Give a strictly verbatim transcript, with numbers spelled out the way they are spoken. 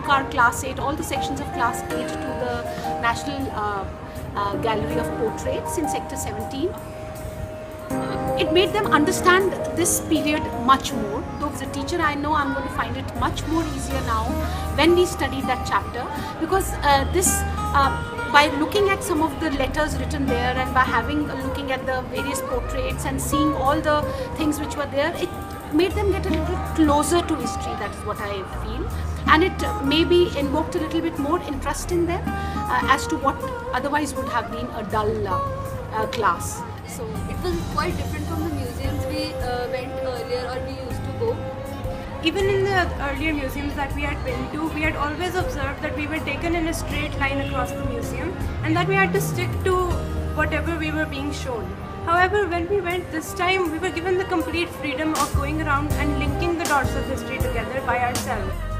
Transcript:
our class eight, all the sections of class eight to the National uh, uh, Gallery of Portraits in Sector seventeen. It made them understand this period much more. Though as a teacher, I know I'm going to find it much more easier now when we studied that chapter, because uh, this, uh, by looking at some of the letters written there and by having uh, looking at the various portraits and seeing all the things which were there, it made them get a little closer to history. That is what I feel, and it uh, maybe invoked a little bit more interest in them uh, as to what otherwise would have been a dull uh, uh, class. So it was quite different from the museums we uh, went earlier or we used to go. Even in the earlier museums that we had been to, we had always observed that we were taken in a straight line across the museum and that we had to stick to whatever we were being shown. However, when we went this time, we were given the complete freedom of going around and linking the dots of history together by ourselves.